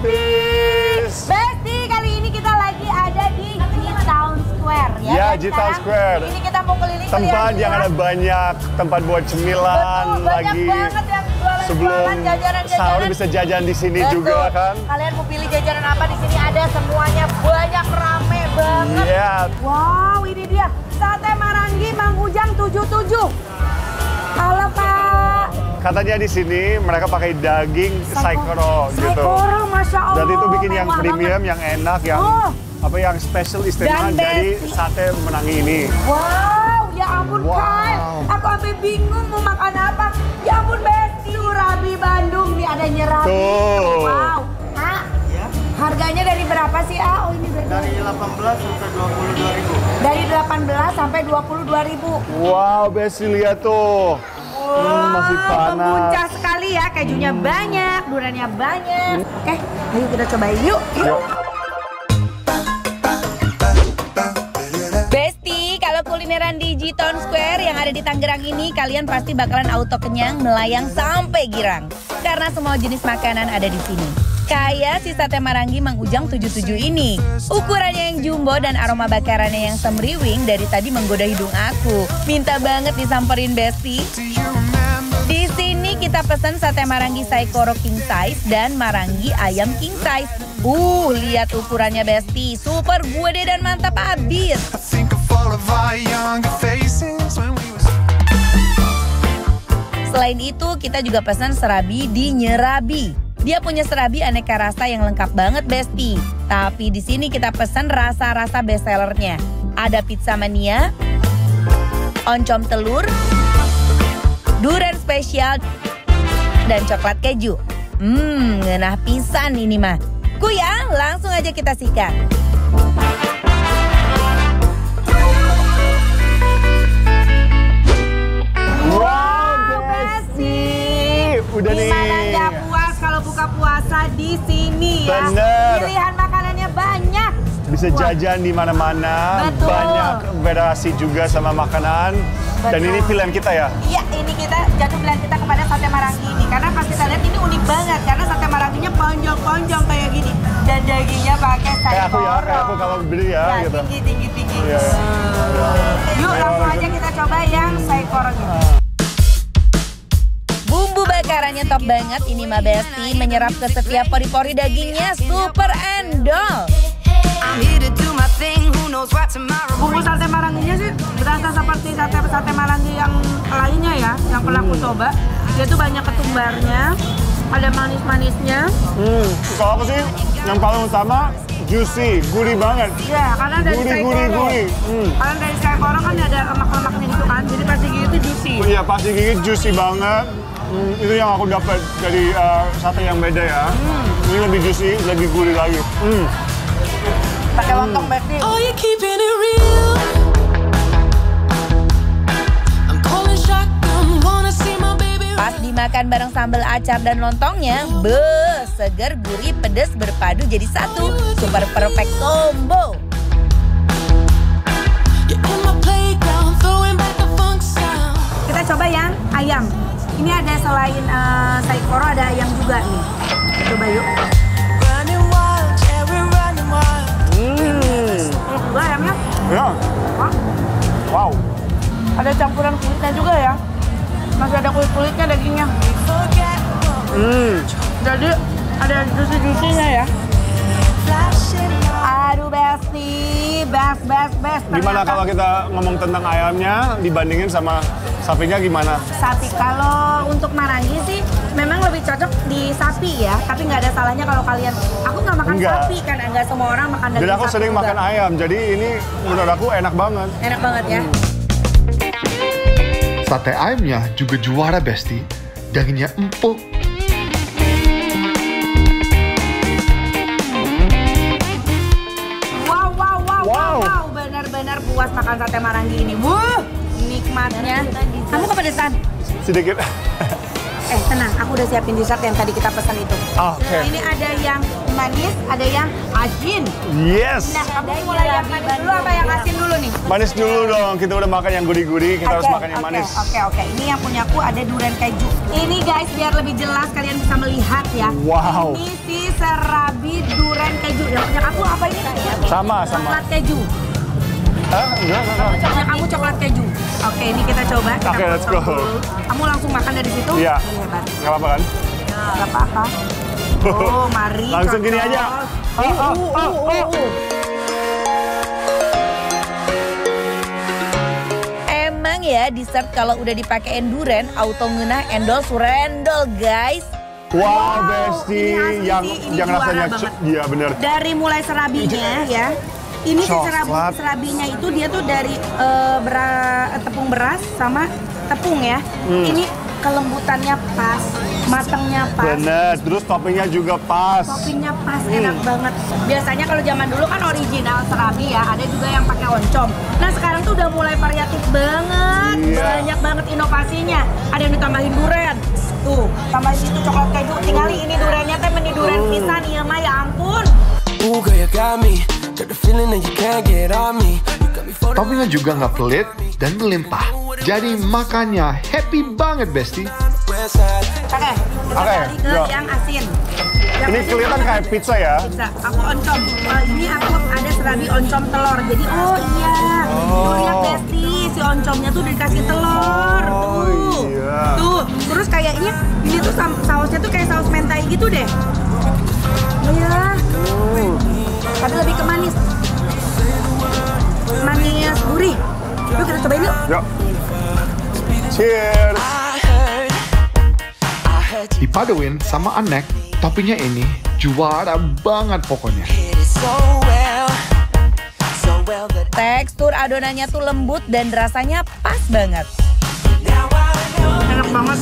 Besties. Besti, kali ini kita lagi ada di G-Town Square ya. Ya, Dan G-Town sekarang Square. Ini kita mau keliling Tempat yang ada banyak tempat buat cemilan. Betul, banyak lagi banget yang jualan sebelum jajanan-jajanan. sahur bisa jajan di sini Betul. juga kan. Kalian mau pilih jajanan apa di sini ada semuanya, banyak, rame banget. Iya. Wow, ini dia sate Marangi Mang Ujang 77. Halo Kak. Katanya di sini mereka pakai daging saikoro gitu. Saikoro, Masya Allah. Dan itu bikin yang mewah premium, banget. yang enak, yang apa yang special istimewa Dan dari besti. sate Marangi ini. Wow, ya ampun Wow. Kak. Aku sampai bingung mau makan apa. Ya ampun Besti, Surabi Bandung nih ada nyerabi. Tuh. Wow. Kak, harganya dari berapa sih Oh ini Dari 18 sampai 22.000. Dari 18 sampai 22.000. Wow, Besti lihat tuh. Masih panas. Membuncah sekali ya, kejunya banyak, duriannya banyak. Oke, ayo kita cobain yuk. Yuk. Besti, kalau kulineran di G-Town Square yang ada di Tangerang ini, kalian pasti bakalan auto kenyang melayang sampai girang. Karena semua jenis makanan ada di sini. Kayak si sate Marangi Mang Ujang 77 ini. Ukurannya yang jumbo dan aroma bakarannya yang semriwing dari tadi menggoda hidung aku. Minta banget disamperin Besti. Di sini kita pesen sate Marangi Saikoro king size dan Marangi ayam king size. Lihat ukurannya Besti, super gede dan mantap abis. Selain itu, kita juga pesan serabi di Nyerabi. Dia punya serabi aneka rasa yang lengkap banget, Besti. Tapi di sini kita pesan rasa-rasa best sellernya. Ada pizza mania, oncom telur, durian spesial, dan coklat keju. Ngenah pisan ini mah. Kuya, langsung aja kita sikat. Wow, Besti. Udah nih. Gimana nggak puas kalau buka puasa di sini ya? Bener. Pilihan makanannya banyak. Bisa jajan di mana-mana, Betul. banyak variasi juga sama makanan. Dan Betul. ini pilihan kita ya. Iya, ini kita jatuh pilihan kita kepada sate Marangi ini. Karena pas kita lihat ini unik banget. Karena sate Maranginya panjang-panjang kayak gini. Dan dagingnya pakai Kayak aku saikoro. ya, kayak aku kalau beli ya, gitu. Tinggi. Iya. Yuk langsung aja kita coba yang saikoro gitu. Bumbu bakarannya top banget ini mah Besti. Menyerap ke setiap pori-pori dagingnya super endol. Bumbu sate Maranginya sih berasa seperti sate Marangi yang lainnya ya, yang pernah aku coba. Dia tuh banyak ketumbarnya, ada manis-manisnya. Kalau aku sih yang paling utama juicy, gurih banget. Ya, karena dari saikoro. Karena dari saikoro kan ada lemak-lemaknya gitu kan, jadi pasti gitu juicy. Iya, pasti gigit juicy banget. Itu yang aku dapat dari sate yang beda ya. Ini lebih juicy, lebih gurih lagi. Pakai lontong Besti. Oh, you keeping it real. I'm calling shotgun, wanna see my baby. Pas dimakan bareng sambal acar dan lontongnya, seger, gurih, pedas berpadu jadi satu. Super perfect combo. You're in my playground, throwing back the funk sound. Kita coba yang ayam. Ini ada selain saikoro ada ayam juga nih. Coba yuk. Running wild, yeah, we're running wild. Juga ayamnya. Ya, Wah, wow. ada campuran kulitnya juga ya. Masih ada kulit-kulitnya dagingnya. Forget what Jadi ada juicy-juicy-nya ya. flashing lights. Aduh Besti, best. Gimana Ternyata kalau kita ngomong tentang ayamnya dibandingin sama sapinya gimana? sapi? Kalau untuk Marangi sih memang lebih cocok di sapi ya. Tapi nggak ada salahnya kalau kalian. Aku nggak makan Enggak. sapi kan, nggak semua orang makan daging Jadi aku sapi sering juga. makan ayam, jadi ini menurut aku enak banget. Enak banget ya. Sate ayamnya juga juara Besti. Dagingnya empuk. Wow. Benar-benar puas makan sate Marangi ini. Nikmatnya. Kamu kepedesan? Sedikit. Tenang, aku udah siapin dessert yang tadi kita pesan itu. Oke. Ini ada yang manis, ada yang asin. Yes. Nah, kamu mulai yang manis dulu apa yang asin dulu nih? Manis dulu dong. Kita udah makan yang gurih-gurih, kita harus makan yang manis. Oke. Ini yang punyaku ada durian keju. Ini guys, biar lebih jelas kalian bisa melihat ya. Wow. Ini si serabi durian keju. Yang punya aku apa ini? Sama. Coklat keju. Enggak. Punya kamu coklat keju. Oke, ini kita coba. Kita Oke, let's potong go. dulu. Kamu langsung makan dari situ? Iya. Hebat. Nggak apa-apa kan? Nggak apa-apa. Oh, mari. Langsung gini cocok. aja. Emang ya dessert kalau udah dipakein durian auto ngeunah endol surendol guys. Wow, Besti, ini asli yang sih, ini yang juara rasanya, banget. iya bener. Dari mulai serabinya ya. Ini si Coklat. serabinya itu dia tuh dari tepung beras sama tepung ya. Ini kelembutannya pas, matangnya pas. Bener, terus toppingnya juga pas. Toppingnya pas, enak banget. Biasanya kalau zaman dulu kan original serabi ya, ada juga yang pakai oncom. Nah sekarang tuh udah mulai variatif banget, Iya. banyak banget inovasinya. Ada yang ditambahin durian, tuh tambahin itu coklat keju. Tinggali ini duriannya teh meni durian pisan, iya mah ya ampun. Ooh, girl, you got me. Got the feeling that you can't get on me. You got me for the Toppingnya juga nggak pelit dan melimpah. Jadi makannya happy banget, Besti. west side. Oke, kita Oke, kali ke yuk. yang asin. Yang Ini asin kelihatan apa? kayak pizza ya. Pizza. Aku oncom. Ini aku ada serabi oncom telur. Jadi oh iya, tuh lihat Besti, si oncomnya tuh dikasih telur. Oh, Tuh, iya. tuh. Terus kayaknya ini tuh sausnya tuh kayak saus mentai gitu deh. Iya. Tapi lebih ke manis. Manis gurih. Yuk kita cobain yuk. Yuk. Cheers. Dipaduin sama anek, toppingnya ini juara banget pokoknya. Hit it so well that Tekstur adonannya tuh lembut dan rasanya pas banget. now I know. Enak banget.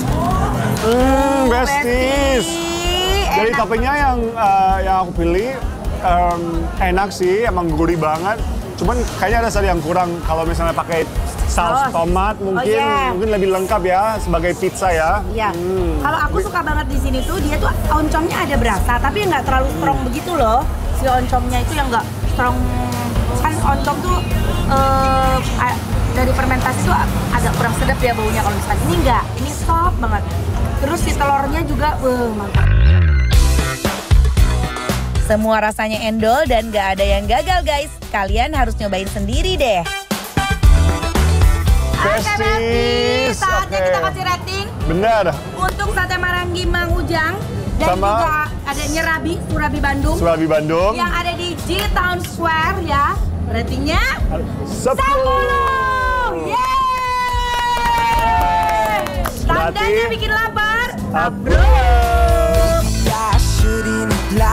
Besties. Jadi Enak. toppingnya yang aku pilih enak sih, emang gurih banget. Cuman kayaknya ada satu yang kurang kalau misalnya pakai saus Saus. tomat Oh, iya. mungkin lebih lengkap ya sebagai pizza ya. Iya. Kalau aku suka banget di sini tuh dia tuh oncomnya ada berasa, tapi nggak terlalu strong begitu loh. Si oncomnya itu yang nggak strong. Kan oncom tuh dari fermentasi tuh agak kurang sedap ya baunya kalau misalnya. Ini nggak, ini soft banget. Terus si telurnya juga, mantap. Semua rasanya endol dan nggak ada yang gagal guys. Kalian harus nyobain sendiri deh. Besties. Saatnya Oke. kita kasih rating Benar. untuk sate Marangi Mang Ujang dan Sama juga ada Nyerabi Surabi Bandung Surabi Bandung. yang ada di G Town Square ya. Ratingnya 10. 10. Yeay! Tandanya Berarti- bikin lapar. Approve. I shouldn't lie.